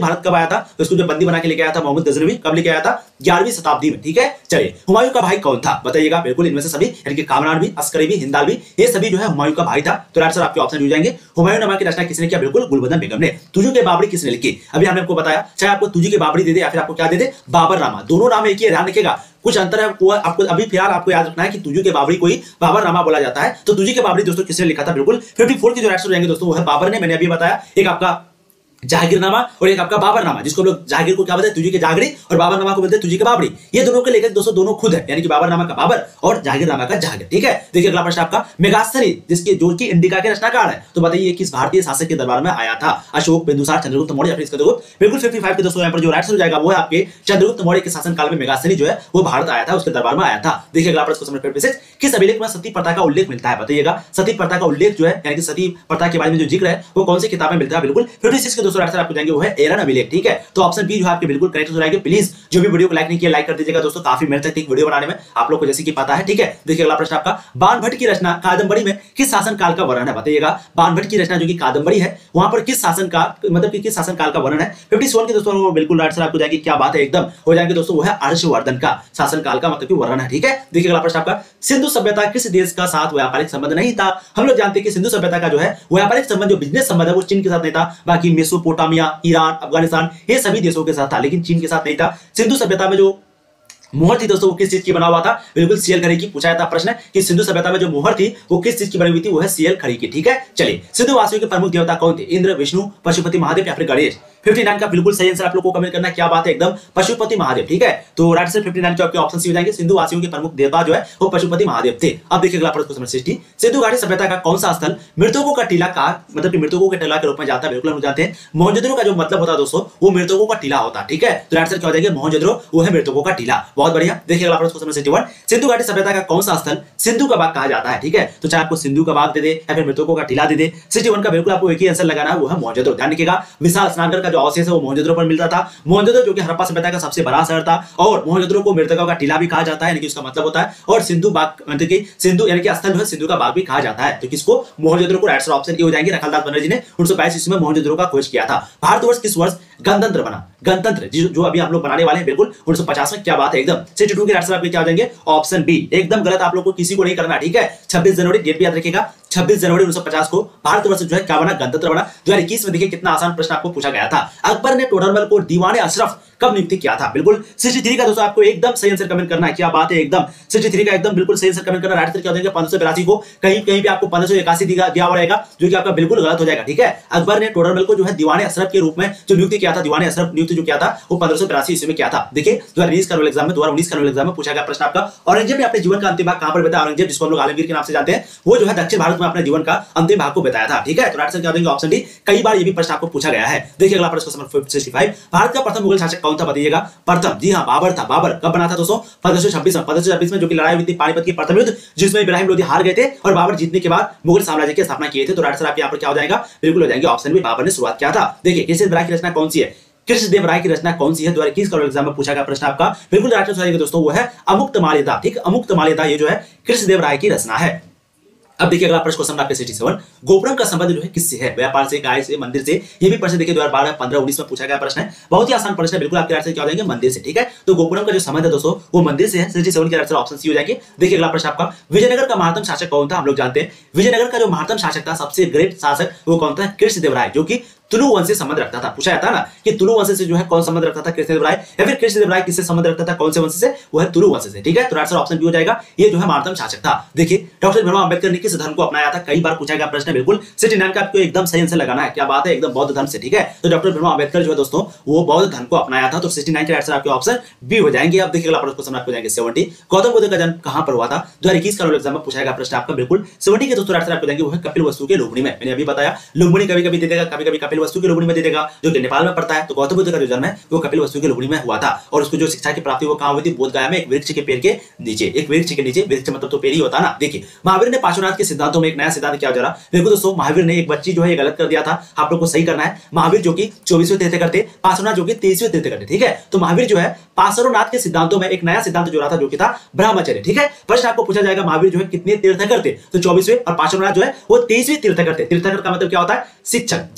आया था, तो इसको जो बंदी बना के लेके आया था मोहम्मद गजनवी, कब लेके आया था? ग्यारहवीं शताब्दी में। ठीक है, चलिए हुमायूं का भाई कौन था बताइएगा। बिल्कुल इनमें से सभी, यानी कि कामरान भी, अस्करी भी, हिंदाल भी, ये सभी जो है हुमायूं का भाई था। तो राइट सर आपके ऑप्शन हो जाएंगे। हुमायूं नामा की रचना किसने किया? बिल्कुल गुलबदन बेगम ने। तुजू के बाबरी किसने लिखी? अभी हमने आपको बताया, चाहे आपको तुजू के बाबरी दे दे या फिर आपको क्या दे दे, बाबर नामा, दोनों नाम एक ही है, ध्यान रखिएगा। कुछ अंतर है वो आपको अभी फिलहाल आपको याद रखना है कि तुजू के बाबरी को ही बाबर नामा बोला जाता है। तो तुजू के बाबरी दोस्तों किसने लिखा था? बिल्कुल चौवन के जो राइट हो जाएंगे दोस्तों वो है बाबर ने। मैंने अभी बताया, एक आपका जहांगीरनामा और एक आपका बाबरनामा, जिसको हम लोग जहांगीर को क्या बोलते हैं? तुझी के जागरी, और बाबरनामा को बोलते हैं तुझी के बाबरी। ये दोनों के लेकर दोस्तों दोनों खुद है, यानी कि बाबरनामा का बाबर और जहांगीरनामा का जहांगीर। ठीक है, देखिए अगला प्रश्न आपका, मेगास्थनी जिसके जो कि इंडिका के रचनाकार है, तो बताइए किस भारतीय शासक के दरबार में आया था? अशोक, बिंदुसार, चंद्रगुप्त मौर्य या फिर चंद्रगुप्त? बिल्कुल पचपन के दोस्तों यहाँ पर जो राइट हो जाएगा वो है आपके चंद्रगुप्त मौर्य के शासनकाल में मेगास्थनी जो है वो भारत आया था, उसके दरबार में आया था। देखिए अगला प्रश्न क्वेश्चन नंबर छब्बीस, किस अभिलेख में सती प्रथा का उल्लेख मिलता है? बताइएगा सती प्रथा का उल्लेख जो है, यानी कि सती प्रथा के बारे में जो जिक्र है वो कौन सी किताब में मिलता है? बिल्कुल छप्पन के दोस्तों राइट आपको जाएंगे वो है एरन अभिलेख। ठीक है, तो ऑप्शन बी जो है आपके बिल्कुल करेक्ट हो जाएगा। प्लीज जो भी वीडियो को लाइक नहीं किया लाइक कर दीजिएगा दोस्तों, काफी मेहनत लगती है वीडियो बनाने में, आप लोग को जैसे कि पता है। ठीक है, देखिए अगला प्रश्न आपका, बाणभट्ट की रचना कादंबरी में किस शासन काल का वर्णन है? बताइएगा बाणभट्ट की रचना जो कि कादंबरी है वहां पर किस शासन का मतलब कि किस शासन काल का वर्णन है? सत्तावन के दोस्तों बिल्कुल राइट आपको जाएगी। क्या बात है, एकदम हो जाएंगे दोस्तों, वो है हर्षवर्धन का शासन काल का मतलब कि वर्णन है। ठीक है, देखिए अगला प्रश्न आपका, सिंधु सभ्यता किस देश का साथ व्यापारिक संबंध नहीं था? हम लोग जानते हैं कि सिंधु सभ्यता का जो है व्यापारिक संबंध, जो बिजनेस संबंध है वो चीन के साथ नहीं था, बाकी मेसोपोटामिया, ईरान, अफगानिस्तान ये सभी देशों के साथ था, लेकिन चीन के साथ नहीं था। सिंधु सभ्यता में जो मोहर थी दोस्तों वो किस चीज की बना हुआ था? बिल्कुल सीएल खड़ी की। पूछा जाता प्रश्न कि सिंधु सभ्यता में जो मोहर थी वो किस चीज की बनी हुई थी? वो है सीएल खड़ी की। ठीक है, चलिए सिंधु वासियों के प्रमुख देवता कौन थे? इंद्र, विष्णु, पशुपति महादेव या फिर गणेश? उनसठ का बिल्कुल सही आंसर आप लोग को कमेंट करना। क्या बात है, एकदम पशुपति महादेव। ठीक है, तो राइट से उनसठ जो आपके ऑप्शन सी हो जाएंगे। सिंधु वासियों के प्रमुख देवता जो है वो पशुपति महादेव थे। अब देखिए अगला प्रश्न नंबर साठ, सिंधु घाटी सभ्यता का कौन सा स्थल मृतकों का टीला का मतलब कि मृतकों के टीला के रूप में जाता है? बिल्कुल हम जानते हैं मोहनजोदड़ो का जो मतलब होता है दोस्तों वो मृतकों का टीला होता है। ठीक है, तो राइट आंसर क्या हो जाएगा? मोहनजोदड़ो वो है मृतकों का टीला। बहुत बढ़िया। देखिए अगला प्रश्न नंबर इकसठ, सिंधु घाटी सभ्यता का कौन सा स्थल सिंधु का बाग कहा जाता है? ठीक है, तो चाहे आपको सिंधु का बाग दे दे या फिर मृतकों का टीला दे दे, इकसठ का बिल्कुल आपको एक ही आंसर लगाना है, वो है मोहनजोदड़ो। ध्यान रखिएगा, विशाल स्नानघर का जो अवशेष है वो मोहनजोदड़ो पर मिलता था। मोहनजोदड़ो जो कि हड़प्पा सभ्यता का सबसे बड़ा शहर था, और मोहनजोदड़ो को मृतकों का टीला भी कहा जाता है, यानी कि उसका मतलब होता है, और सिंधु बाग मतलब कि सिंधु यानी कि स्थल जो है सिंधु का बाग भी कहा जाता है। तो किसको? मोहनजोदड़ो को राइट ऑप्शन हो जाएंगे। रखलदास बनर्जी ने उन्नीस सौ बाईस ईस्वी में मोहनजोदड़ो का खोज किया था। भारतवर्ष किस वर्ष गणतंत्र बना? गणतंत्र जो अभी आप लोग बनाने वाले हैं बिल्कुल उन्नीस सौ पचास में। क्या बात है, एकदम बासठ के राइट आपके क्या हो जाएंगे? Option B. एकदम गलत आप लोग को किसी को नहीं करना। ठीक है, छब्बीस जनवरी डेट भी याद रखिएगा, छब्बीस जनवरी उन्नीस सौ पचास को भारतवर्ष जो है क्या बना? गणतंत्र बना। दो हज़ार इक्कीस में देखिए कितना आसान प्रश्न आपको पूछा गया था। अकबर ने टोडरमल को दीवाने अशरफ कब नियुक्त किया था? बिल्कुल तिरसठ का दोस्तों आपको एकदम सही आंसर कमेंट करना है। क्या बात है, एकदम तिरसठ का एकदम बिल्कुल सही आंसर कमेंट करना। राइट आंसर क्या हो जाएगा? पंद्रह सौ बिरासी को। कहीं कहीं पे आपको पंद्रह सौ इक्यासी दिया दिया हुआ रहेगा जो कि आपका बिल्कुल गलत हो जाएगा। ठीक है, अकबर ने टोडरमल को जो है दीवाने अशरफ के रूप में जो नियुक्त किया था, दीवाने अशरफ नियुक्त जो किया था वो पंद्रह सौ बिरासी ईस्वी में किया था। देखिए दो हज़ार बीस का रोल एग्जाम में दो हज़ार उन्नीस का रोल एग्जाम में पूछा गया प्रश्न आपका, औरंगजेब ने अपने जीवन का अंतिम भाग कहां पर बिताया? औरंगजेब जिसको हम लोग आलमगीर के नाम से जानते हैं वो जो है दक्षिण भारत में अपने जीवन का अंतिम भाग को बताया था। ठीक है, तो राइट आंसर क्या देंगे? Option D. कई बार ये भी प्रश्न आपको पूछा गया है। देखिए अगला प्रश्न नंबर पैंसठ, भारत का प्रथम मुगल शासक कौन था? बताइएगा। प्रथम, जी हां बाबर था। बाबर कब बना था दोस्तों? पंद्रह सौ छब्बीस में। पंद्रह सौ छब्बीस में जो कि लड़ाई हुई थी पानीपत की प्रथम युद्ध, जिसमें इब्राहिम लोधी हार गए थे और बाबर जीतने के बाद मुगल साम्राज्य की स्थापना किए थे। तो राइट आंसर आप यहां पर क्या हो जाएगा? बिल्कुल हो जाएंगे ऑप्शन बी, बाबर ने शुरुआत किया था। देखिए कृष्णदेव राय की रचना कौन सी है? कृष्णदेव राय की रचना कौन सी है? दो हज़ार इक्कीस का एग्जाम में पूछा गया प्रश्न आपका। बिल्कुल राइट आंसर आएगा दोस्तों वो है अमुक्तमाल्यदा। ठीक, अमुक्तमाल्यदा ये जो है कृष्णदेव राय की रचना है। अब देखिए अगला प्रश्न क्वेश्चन आपके सत्तासी, गोपुरम का संबंध जो है किससे है? व्यापार से, गाय से, मंदिर से? ये भी प्रश्न देखिए दो हज़ार बारह, पंद्रह, उन्नीस में पूछा गया प्रश्न है। बहुत ही आसान प्रश्न है, बिल्कुल आपके आंसर क्या हो जाएंगे? मंदिर से। ठीक है, तो गोपुरम का जो संबंध है दोस्तों वो मंदिर से है। सत्तासी के आंसर ऑप्शन सी हो जाएंगे। देखिए अगला प्रश्न आपका, विजयनगर का महानतम शासक कौन था? हम लोग जानते हैं विजयनगर का जो महानतम शासक था, सबसे ग्रेट शासक वो कौन था? कृष्णदेव राय, जो कि तुलु वंश से संबंध रखता था। पूछा जाता है ना कि तुलु वंश से जो है कौन संबंध रखता था? कृष्णदेव राय। या फिर कृष्णदेव राय किससे संबंध रखता था? कौन से वंश से? वो है तुलु वंश से। ठीक है, तो राइट आंसर ऑप्शन बी हो जाएगा। ये जो है महानतम शासक था। देखिए डॉक्टर भीमराव अंबेडकर ने किस धर्म को अपनाया था? कई बार पूछा गया प्रश्न है। बिल्कुल उनहत्तर का आपको एकदम सही आंसर लगाना है। क्या बात है, एकदम बौद्ध धर्म से। ठीक है, तो डॉक्टर भीमराव अंबेडकर जो है दोस्तों वो बौद्ध धर्म को अपनाया था। तो उनहत्तर के आंसर आपके ऑप्शन बी हो जाएंगे। अब देखिए अगला प्रश्न आपको जाएंगे सत्तर, गौतम बुद्ध का जन्म कहां पर हुआ था? दो हज़ार इक्कीस का एग्जाम में पूछा गया प्रश्न आपका। बिल्कुल सत्तर के दोस्तों आंसर आपको जाएंगे वो है कपिल वस्तु के लुम्बिनी में। मैंने अभी बताया लुम्बिनी कभी कभी दे देगा, कभी कभी कपिल वस्तु के लुम्बिनी में दे देगा, जो नेपाल में पड़ता है। तो गौतम बुद्ध का जो जन्म है वो कपिल वस्तु के लुम्बिनी में हुआ था, और उसको जो शिक्षा की प्राप्ति वो कहां हुई थी? बोधगया में, एक वृक्ष के पेड़ के नीचे। एक वृक्ष के नीचे, वृक्ष मतलब तो पेड़ ही होता है ना। देखिए महावीर ने पार्श्वनाथ के सिद्धांतों में एक नया सिद्धांत क्या जरा देखो दोस्तों। महावीर ने एक बच्ची जो है गलत कर दिया था, आप लोग को सही करना है। महावीर जो कि चौबीसवें तीर्थंकर थे, पार्श्वनाथ जो कि तेईसवें तीर्थंकर थे। ठीक है, तो महावीर जो है पार्श्वनाथ के सिद्धांतों में एक नया सिद्धांत जोड़ा था जो कि था ब्रह्मचर्य। ठीक है, प्रश्न आपको पूछा जाएगा महावीर जो है कितने तीर्थंकर थे? तो चौबीसवें, और पार्श्वनाथ जो है वो तेईसवें तीर्थंकर थे। तीर्थंकर का मतलब क्या होता है? शिक्षक। जैन धर्म में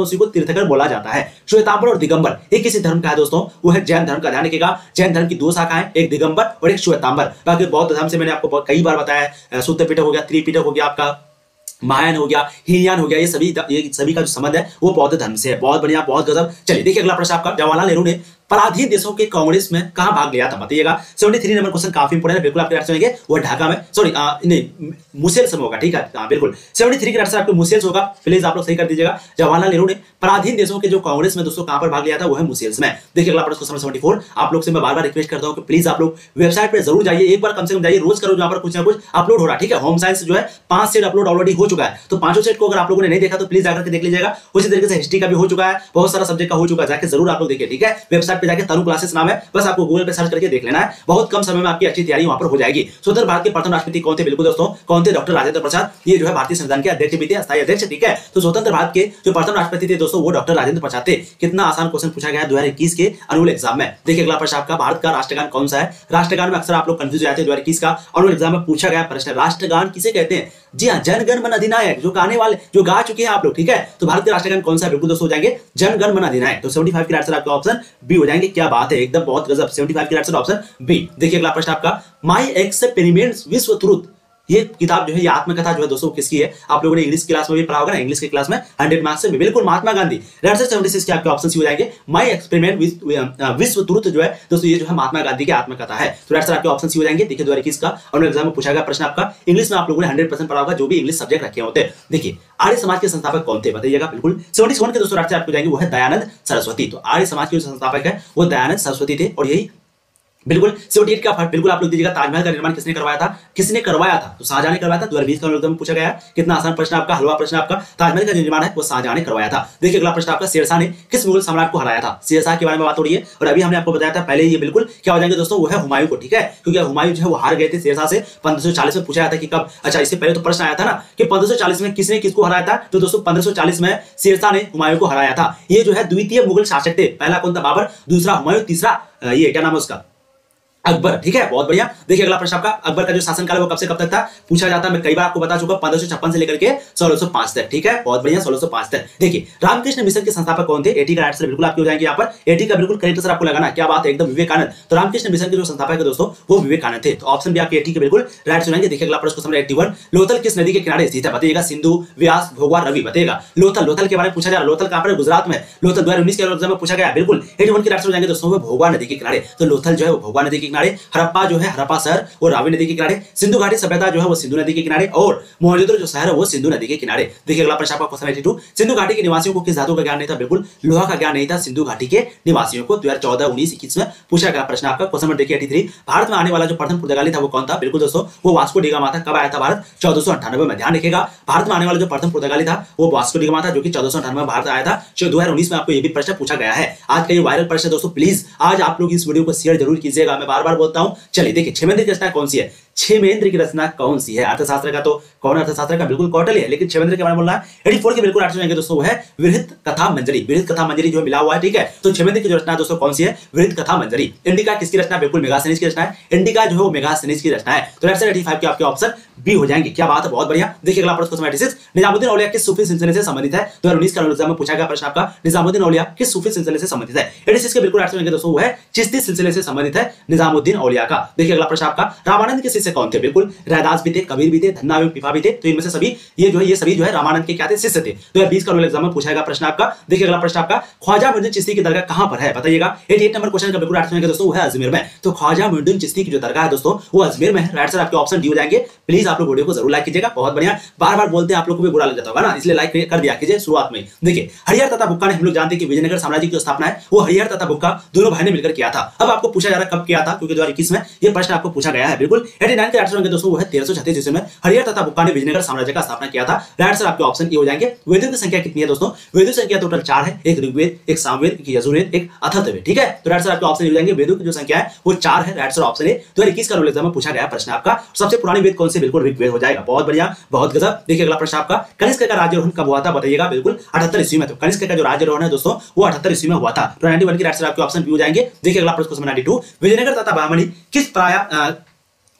उसी को तीर्थंकर बोला जाता है। श्वेतांबर और दिगंबर एक किसी धर्म का है दोस्तों, वो है जैन धर्म का। ध्यान रखिएगा, जैन धर्म की दो शाखाएं, एक दिगंबर और एक श्वेतांबर। बाकी बौद्ध धर्म से मैंने आपको कई बार बताया, शुद्ध पिटक हो गया, त्रिपिटक हो गया, आपका महायान हो गया, हीनयान हो गया, ये सभी ये सभी का जो संबंध है वो बौद्ध धर्म से है। बहुत बढ़िया, बहुत गजब। चलिए देखिए अगला प्रश्न आपका, जवाहरलाल नेहरू ने पराधीन देशों के कांग्रेस में कहां भाग लिया था बताइएगा। तिहत्तर नंबर क्वेश्चन काफी इंपोर्टेंट है, बिल्कुल आपके आंसर होंगे वो ढाका में, सॉरी नहीं मुसेल्स में होगा, ठीक है हाँ बिल्कुल। तिहत्तर का आंसर आपको मुसेल्स होगा, प्लीज आप लोग सही कर दीजिएगा। जवाहरलाल नेहरू ने पराधीन देशों के जो कांग्रेस में दोस्तों कहां पर भाग लिया था, वो है मुसेल्स में। देखिए अगला प्रश्न क्वेश्चन चौहत्तर, आप लोग से मैं बार बार रिक्वेस्ट करता हूं कि प्लीज आप लोग वेबसाइट पर जरूर जाइए, एक बार कम से कम जाइए, रोज करो, जहां पर कुछ ना कुछ अपलोड हो रहा है, ठीक है। होम साइंस जो है पांच सेट अपलोड ऑलरेडी हो चुका है, तो पांचों सेट को अगर आप लोगों ने नहीं देखा तो प्लीज जाकर के देख लीजिएगा। उसी तरीके से हिस्ट्री का भी हो चुका है, बहुत सारा सब्जेक्ट का हो चुका है, जाके जरूर आप लोग देखिए, ठीक है। वेबसाइट पे जाके तनु क्लासेस नाम है, बस आपको गूगल पे सर्च करके देख लेना है, बहुत कम समय में आपकी अच्छी तैयारी वहां पर हो जाएगी। स्वतंत्र भारत के प्रथम राष्ट्रपति कौन थे, बिल्कुल दोस्तों कौन थे, डॉक्टर राजेंद्र प्रसाद। ये जो है भारतीय संविधान के अध्यक्ष भी थे, अस्थायी अध्यक्ष, ठीक है। तो स्वतंत्र भारत के जो प्रथम राष्ट्रपति थे दोस्तों वो डॉक्टर राजेंद्र प्रसाद थे। कितना आसान क्वेश्चन पूछा गया है दो हज़ार इक्कीस के अनुअल एग्जाम में। देखिए अगला प्रश्न आपका, भारत का राष्ट्रगान कौन सा है। राष्ट्रगान में अक्सर आप लोग कंफ्यूज हो जाते हैं, दो हज़ार इक्कीस का अनुअल एग्जाम में पूछा गया प्रश्न, राष्ट्रगान किसे कहते हैं। जी हाँ, जन गण मन अधिनायक, जो गाने वाले जो गा चुके हैं आप लोग, ठीक है। तो भारत के राष्ट्रगान कौन सा है, बिल्कुल दोस्तों हो जाएंगे जन गण मन अधिनायक। तो पचहत्तर के आंसर आपका ऑप्शन बी हो जाएंगे। क्या बात है, एकदम बहुत गजब, पचहत्तर के आंसर ऑप्शन बी। देखिए अगला प्रश्न आपका, माई एक्सपेरिमेंट्स विश्व ट्रुथ, ये किताब जो है, ये आत्मकथा जो है दोस्तों किसकी है। आप लोगों ने इंग्लिश क्लास में भी पढ़ा होगा ना, इंग्लिश की क्लास में हंड्रेड मार्क्स से बिल्कुल महात्मा गांधी। आंसर छिहत्तर के आपके ऑप्शन सी हो जाएंगे, माय एक्सपेरिमेंट विश्व ट्रुथ जो है दोस्तों, ये जो है महात्मा गांधी की आत्मकथा है। तो आंसर आपके ऑप्शन सी हो जाएंगे। देखिए दो हज़ार इक्कीस का अनुअल एग्जाम में पूछा गया प्रश्न आपका, इंग्लिश में आप लोगों ने हंड्रेड परसेंट पढ़ा होगा, जो भी इंग्लिश सब्जेक्ट रखे होते हैं। देखिए आर्य समाज के संस्थापक कौन थे बताइएगा, बिल्कुल इकहत्तर के दोस्तों आंसर आपको जाएंगे वो है दयानंद सरस्वती। तो आर्य समाज के जो संस्थापक है वो दयानंद सरस्वती थे, और यही बिल्कुल अठहत्तर का फर्क बिल्कुल आप लोग दीजिएगा। ताजमहल का निर्माण किसने करवाया था, किसने करवाया था, तो शाहजहां ने करवाया था। दो हज़ार बीस का एग्जाम में पूछा गया है, कितना आसान प्रश्न आपका, हलवा प्रश्न आपका। ताजमहल का जो निर्माण है वो शाहजहां ने करवाया था। देखिए अगला प्रश्न आपका, शेरशाह ने किस मुगल सम्राट को हराया था। शेरशाह के बारे में बात हो रही है, और अभी हमने आपको बताया था पहले, ये बिल्कुल क्या हो जाएंगे दोस्तों, वो है हुमायूं को, ठीक है। क्योंकि हुमायूं जो है वो हार गए थे शेरशाह से पंद्रह सौ चालीस में। पूछा गया था कि कब, अच्छा इससे पहले तो प्रश्न आया था ना कि पंद्रह सौ चालीस में किसने किसको हराया था, तो दोस्तों पंद्रह सौ चालीस में शेरशाह ने हुमायूं को हराया था। ये जो है द्वितीय मुगल शासक थे, पहला कौन था, बाबर, दूसरा हुमायूं, तीसरा ये क्या नाम है उसका, अकबर, ठीक है। बहुत बढ़िया। देखिए अगला प्रश्न आपका, अकबर का जो शासनकाल है वो कब से कब तक था पूछा जाता है, मैं कई बार आपको बता चुका, पंद्रह सौ छप्पन से लेकर के सोलह सौ पांच तक, ठीक है। बहुत बढ़िया, सोलह सौ पांच तक। देखिए रामकृष्ण मिशन के संस्थापक कौन थे, एटी का आंसर बिल्कुल आपके हो जाएंगे यहाँ पर, एटी का बिल्कुल करेक्ट आंसर आपको लगाना। क्या बात है, एकदम विवेकानंद। तो रामकृष्ण मिशन के जो संस्थापक है दोस्तों वो विवेकानंद थे। तो ऑप्शन भी आपके एटी के बिल्कुल राइट हो जाएंगे। देखिए अगला प्रश्न समझ इक्यासी, लोथल किस नदी के किनारे स्थित है बताइएगा, सिंधु, व्यास, भोगवा, रवि बताइएगा। लोथल, लोथल के बारे में पूछा जा रहा है, लोथल कहां पर है, गुजरात में। लोथल दो हज़ार उन्नीस के एग्जाम में पूछा गया, बिल्कुल इक्यासी के आंसर हो जाएंगे दोस्तों भोगवा नदी के किनारे। तो लोथल जो है वो भोगवा नदी के किनारे, हड़प्पा जो है हड़प्पा शहर वो रावी नदी के किनारे, सिंधु घाटी सभ्यता जो है वो सिंधु नदी के किनारे, और मोहनजोदड़ो जो शहर है वो सिंधु नदी के किनारे। देखिए अगला प्रश्न आपका क्वेश्चन बयासी, सिंधु घाटी के निवासियों को किस धातु का ज्ञान नहीं था, बिल्कुल लोहा का ज्ञान नहीं था सिंधु घाटी के निवासियों को। दो हज़ार चौदह, उन्नीस, इक्कीस में पूछा गया प्रश्न आपका। क्वेश्चन नंबर देखिए तिरासी, भारत में आने वाला जो प्रथम पुर्तगाली था वो कौन था, बिल्कुल दोस्तों वो वास्को डी गामा था। कब आया था भारत, चौदह सौ अंठानवे में। ध्यान रखिएगा, भारत में आने वाला जो प्रथम पुर्तगाली था वो वास्को डी गामा था, जो कि चौदह सौ अंठानवे में भारत आया था। दो हज़ार उन्नीस में आपको ये भी प्रश्न पूछा गया है। आज का ये वायरल प्रश्न दोस्तों, प्लीज आज आप लोग इस वीडियो को शेयर जरूर कीजिएगा, मैं बार बार बोलता हूं। चलिए देखिए छेमेंद्र की रचना कौन सी है, छेमेंद्र की रचना कौन सी है, अर्थशास्त्र का तो कौन, अर्थशास्त्र का बिल्कुल कौटिल्य है, लेकिन छेमेंद्र के बारे में बोलना है चौरासी के बिल्कुल आंसर जाएंगे दोस्तों, वो है विरहित कथा मंजरी। विरहित कथा मंजरी जो मिला हुआ है, ठीक है। तो छेमेंद्र की जो रचना दोस्तों कौन सी है, विरहित कथा मंजरी। इंडिका किसकी रचना, बिल्कुल मेगास्थनीज की रचना है। इंडिका जो है वो मेगास्थनीज की रचना है। तो आंसर पचासी के आपके ऑप्शन बी हो जाएंगे। क्या बात है, बहुत बढ़िया। देखिए अगला प्रश्न छियासी, निजामुद्दीन औलिया किस सूफी सिलसिले से संबंधित है। दो हज़ार उन्नीस का एग्जाम में पूछा गया प्रश्न आपका, निजामुद्दीन औलिया किस सूफी सिलसिले से संबंधित है। छियासी के बिल्कुल आंसर जाएंगे दोस्तों, वो है चिश्ती सिलसिले से संबंधित है निजामुद्दीन औलिया का। देखिए अगला प्रश्न आपका, रामानंद के शिष्य कौन थे, बिल्कुल रैदास भी थे, कबीर भी थे, धन्ना एवं पिपा भी थे। तो इनमें से सभी ये जो है ये सभी जो है रामानंद के क्या थे, शिष्य थे। दो हज़ार बीस का एग्जाम में पूछा गया प्रश्न आपका। देखिए अगला प्रश्न आपका, ख्वाजा मुइनुद्दीन चिश्ती की दरगाह कहां पर है बताइएगा। अठासी नंबर क्वेश्चन का बिल्कुल आंसर जाएंगे दोस्तों, वो है अजमेर में। तो ख्वाजा मुइनुद्दीन चिश्ती की जो दरगाह है दोस्तों वो अजमेर में है। राइट सर आपके ऑप्शन डी हो जाएंगे। प्लीज आप लोग वीडियो को जरूर लाइक कीजिएगा, बहुत बढ़िया। बार बार बोलते हैं आप लोग को भी बुरा लग जाता होगा ना, इसलिए लाइक कर दिया कीजिए शुरुआत में। देखिए हरिहर तथा बुक्का ने, हम लोग जानते हैं कि विजयनगर साम्राज्य की स्थापना है वो हरिहर तथा बुक्का दोनों भाई ने मिलकर किया था। अब आपको पूछा जा रहा है कब किया था, क्योंकि दो हज़ार इक्कीस में ये प्रश्न आपको पूछा गया है। बिल्कुल नवासी के आंसर होंगे दोस्तों, वो है तेरह सौ छत्तीस ईस्वी में हरिहर तथा बुक्का ने विजयनगर साम्राज्य का स्थापना किया था। राइट सर आपके ऑप्शन ए हो जाएंगे। वेदों की संख्या कितनी है दोस्तों, वेदों की संख्या टोटल चार है, एक ऋग्वेद, एक सामवेद, एक यजुर्वेद, एक अथर्ववेद, ठीक है। तो राइट सर आपके ऑप्शन हो जाएंगे, वेदों की जो संख्या है वो चार है। Right sir option A. दो हज़ार इक्कीस का एग्जाम में पूछा गया प्रश्न आपका, सबसे पुरानी वेद कौन से, बिल्कुल ऋग्वेद हो जाएगा। बहुत बढ़िया, बहुत गजब। देखिए अगला प्रश्न आपका, कनिष्क का राज्यारोहण कब हुआ था बताइएगा, बिल्कुल अठहत्तर ईस्वी में। तो कनिष्क का जो राज्यारोहण है दोस्तों वो अठहत्तर ईस्वी में हुआ था। तो इक्यानवे की राइट सर आपके ऑप्शन बी हो जाएंगे। देखिए अगला प्रश्न क्वेश्चन बानवे, विजयनगर तथा बहमनी किस प्राय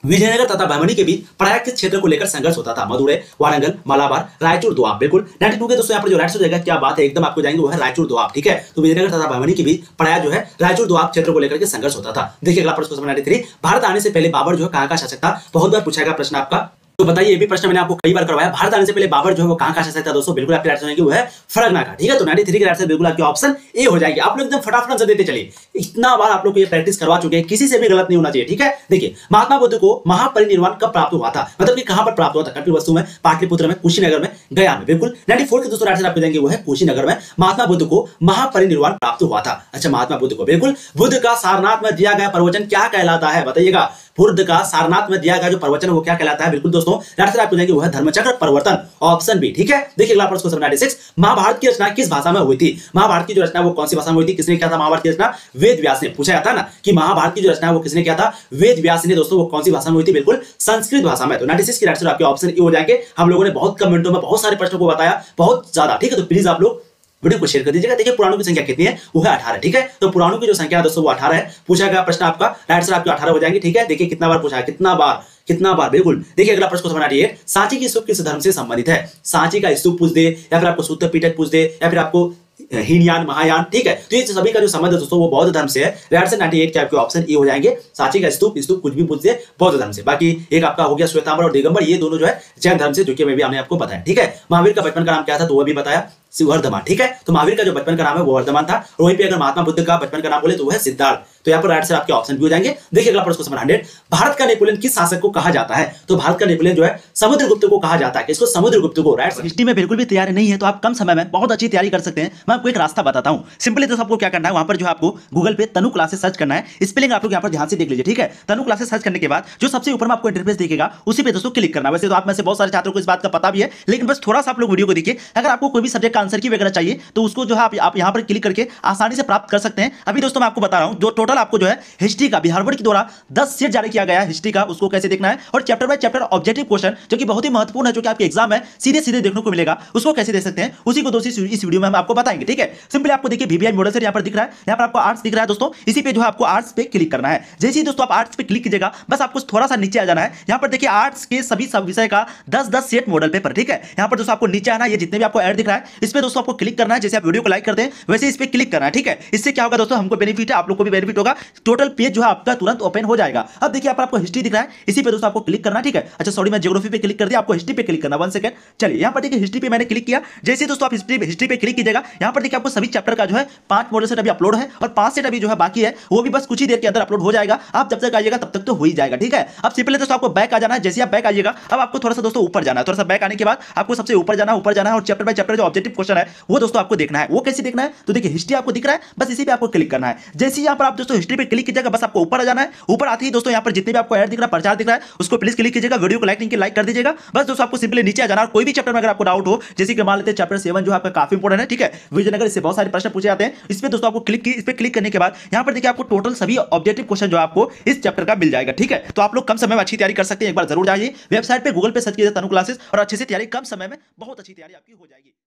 विजयनगर तथा बहमनी के बीच प्रयाग के क्षेत्र को लेकर संघर्ष होता था। मदुरै, वारंगल, मालाबार, रायचूर, दोआब। बिल्कुल बानवे के दोस्तों यहाँ पर जो राइट हो जाएगा, क्या बात है, एकदम आपको जाएंगे वो है रायचूर, दोआब। ठीक है, तो विजयनगर तथा बहमनी के बीच प्रयाग जो है रायचूर, दोआब क्षेत्र को लेकर के संघर्ष होता था। देखिए अगला प्रश्न तिरानवे, भारत आने से पहले बाबर जो है कहां का शासक था? बहुत बार पूछा गया प्रश्न आपका, तो बताइए, ये भी प्रश्न मैंने आपको कई बार करवाया। भारत आने से पहले बाबर जो है वो कहां का शासक था? दोस्तों बिल्कुल आपके राइट होंगे वो है फरगना का। ठीक है, तो तिरानवे के राइट से बिल्कुल आपकी ऑप्शन ए हो जाएगी। आप लोग एकदम फटाफट आंसर देते चलिए, इतना बार आप लोग को ये प्रैक्टिस करवा चुके हैं, किसी से भी गलत नहीं होना चाहिए। ठीक है, देखिए महात्मा बुद्ध को महापरिनिर्वाण कब प्राप्त हुआ था? मतलब कि कहां पर प्राप्त हुआ था? कपिलवस्तु में, पाटलिपुत्र में, कुशीनगर में, गया में। बिल्कुल चौरानवे के दोस्तों राइट आपको देंगे वो है कुशीनगर में महात्मा बुद्ध को महापरिनिर्वाण प्राप्त हुआ था। अच्छा, महात्मा बुद्ध को बिल्कुल बुद्ध का सारनाथ में दिया गया प्रवचन क्या कहलाता है? बताइएगा, बुद्ध का सारनाथ में दिया गया जो प्रवचन वो क्या कहलाता है? बिल्कुल दोस्तों राइट आपको देंगे वो है धर्मचक्र प्रवर्तन, ऑप्शन बी। ठीक है, देखिए अगला प्रश्न छियानवे, महाभारत की रचना किस भाषा में हुई थी? महाभारत की जो रचना वो कौन सी भाषा में हुई थी? किसने किया था महाभारत की रचना? वेद व्यास ने। पूछा जाता है ना कि महाभारत की जो रचना वो किसने किया था? वेद व्यास ने। दोस्तों वो कौन सी भाषा में हुई थी? बिल्कुल संस्कृत भाषा में। तो छियानवे की राइट आपके ऑप्शन ए हो जाएंगे। हम लोगों ने बहुत कम मिनटों में बहुत सारे प्रश्नों को बताया, बहुत ज्यादा। ठीक है, तो प्लीज आप लोग वीडियो को शेयर कर दीजिएगा। देखिए पुराणों की संख्या कितनी है? वो है अठारह। ठीक है, तो पुराणों की जो संख्या है दोस्तों वो अठारह है। पूछा गया प्रश्न आपका राइट आंसर आपके अठारह हो जाएंगे। ठीक है, देखिए कितना बार पूछा है, कितना बार कितना बार बिल्कुल। देखिए अगला प्रश्न समझ आइए, सांची की स्तूप किस धर्म से संबंधित है? सांची का स्तूप पूछ दे, या फिर आपको सूत्र पीटक पूछ दे, या फिर आपको हीनयान, महायान। ठीक है, तो ये सभी का जो संबंध है दोस्तों वो बौद्ध धर्म से है। राइट से अट्ठानवे के आपके ऑप्शन ए हो जाएंगे। सांची का स्तूप स्तूप कुछ भी पूछ दे, बौद्ध धर्म से। बाकी एक आपका हो गया श्वेतांबर और दिगंबर, ये दोनों जो है जैन धर्म से, जो कि मैं भी हमने आपको बताया। ठीक है, महावीर का बचपन का नाम क्या था? तो वो भी बताया, वर्धमान। ठीक है, तो महावीर का जो बचपन का नाम है वो वर्धमान था। और वहीं पे अगर महात्मा बुद्ध का बचपन का नाम बोले तो वो है सिद्धार्थ। तो यहाँ पर राइट से आपके ऑप्शन भी हो जाएंगे। देखिए अगला प्रश्न नंबर हंड्रेड, भारत का नेपोलियन किस शासक को कहा जाता है? तो भारत का नेपोलियन जो है समुद्रगुप्त को कहा जाता है। किसको? समुद्रगुप्त को। राइट, हिस्ट्री में बिल्कुल भी तैयारी नहीं है तो आप कम समय में बहुत अच्छी तैयारी कर सकते हैं। मैं आपको एक रास्ता बताता हूं। सिंपली तो आपको क्या करना है, वहां पर जो है आपको गूगल पे तनु क्लासेस सर्च करना है। स्पेलिंग आप लोग यहाँ पर ध्यान से देख लीजिए। ठीक है, तनु क्लासेस सर्च करने के बाद जो सबसे ऊपर में आपको इंटरफेस दिखेगा उसी पे दोस्तों क्लिक करना। वैसे तो आप में से बहुत सारे छात्रों को इस बात का पता भी है, लेकिन बस थोड़ा सा आप लोग वीडियो को देखिए। अगर आपको कोई भी सब्जेक्ट का आंसर की वगैरह चाहिए तो उसको जो है आप, आप यहाँ पर क्लिक करके आसानी से प्राप्त कर सकते हैं। अभी दोस्तों मैं आपको बता रहा हूँ, जो टोटल आपको जो है हिस्ट्री का बिहार बोर्ड के द्वारा दस सेट जारी किया गया है हिस्ट्री का, उसको कैसे देखना है, और chapter by chapter objective question जो कि बहुत ही महत्वपूर्ण है, जो कि आपके एग्जाम में सीधे सीधे देखने को मिलेगा, उसको कैसे देख सकते हैं, उसी को दोस्तों इस वीडियो में हम आपको बताएंगे। ठीक है, सिंपली आपको देखिए वीवीआई मॉडल से यहाँ पर दिख रहा है, यहाँ पर आपको आर्ट्स दिख रहा है दोस्तों। इसी पे जो है आपको आर्ट्स पे क्लिक करना है। जैसे ही दोस्तों आप आर्ट्स पे क्लिक कीजिएगा, बस आपको थोड़ा सा नीचे आ जाना है। यहाँ पर देखिए आर्ट्स के सभी सब विषय का दस दस सेट मॉडल पेपर। ठीक है, यहाँ पर दोस्तों आपको नीचे आना, ये जितने भी आपको ऐड दिख रहा है इस पे दोस्तों आपको क्लिक करना है। जैसे आप वीडियो को लाइक करते हैं वैसे इस पे क्लिक करना है। ठीक है, इससे क्या होगा दोस्तों, हमको बेनिफिट है, आप लोग को भी बेनिफिट होगा। टोटल पेज जो है आपका तुरंत ओपन हो जाएगा। अब देखिए यहाँ पर आपको हिस्ट्री दिख रहा है, इसी पे दोस्तों आपको क्लिक करना है। ठीक है, अच्छा सॉरी मैं ज्योग्राफी पे क्लिक कर दिया, आपको हिस्ट्री पे क्लिक करना। वन सेकंड, चलिए यहाँ पर देखिए हिस्ट्री पे मैंने क्लिक किया। जैसे दोस्तों आप हिस्ट्री हिस्ट्री पे क्लिक कीजिएगा, यहाँ पर देखिए आपको सभी चैप्टर का जो है पांच मॉडल सेट अभी अपलोड है, और पांच सेट अभी जो है बाकी है, वो भी बस कुछ ही देर के अंदर अपलोड हो जाएगा। आप जब तक आइएगा तब तक तो हो ही जाएगा। ठीक है, अब सिंपली दोस्तों आपको बैक आ जाना है। जैसे आप बैक आइएगा, अब आपको थोड़ा सा दोस्तों ऊपर जाना है। थोड़ा सा बैक आने के बाद आपको सबसे ऊपर जाना है, ऊपर जाना है, और चैप्टर बाय चैप्टर जो ऑब्जेक्टिव क्वेश्चन है वो दोस्तों आपको देखना है। वो कैसे देखना है, तो देखिए हिस्ट्री आपको दिख रहा है, बस इसी पे आपको क्लिक करना है। जैसे यहाँ पर आप दोस्तों हिस्ट्री पे क्लिक कीजिएगा, बस आपको ऊपर आ जाना है। ऊपर आते ही दोस्तों यहाँ पर जितने भी आपको ऐड दिख रहा है, प्रचार दिख रहा है, उसको प्लीज क्लिक कीजिएगा। वीडियो को लाइक नहीं किया लाइक कर दीजिएगा। बस दोस्तों आपको सिंपली नीचे आ जाना, और कोई भी चैप्टर में अगर आपको डाउट हो, जैसे कि मान लेते हैं चैप्टर सेवन जो आपका काफी इंपोर्टेंट है। ठीक है, विजयनगर, इससे बहुत सारे प्रश्न पूछे जाते हैं। इस पे दोस्तों आपको क्लिक की, इस पे क्लिक करने के बाद यहाँ पर देखिए आपको टोटल सभी ऑब्जेक्टिव क्वेश्चन जो आपको इस चैप्टर का मिल जाएगा। ठीक है, तो आप लोग कम समय में अच्छी तैयारी कर सकते हैं। एक बार जरूर जाइए वेबसाइट पे, गूगल पे सर्च कीजिए तनु क्लासेस, और अच्छे से तैयारी कम समय में बहुत अच्छी तैयारी आपकी हो जाएगी।